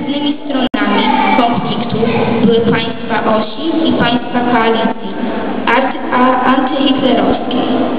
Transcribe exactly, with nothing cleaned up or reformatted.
głównymi stronami konfliktu były państwa osi i państwa koalicji antyhitlerowskiej.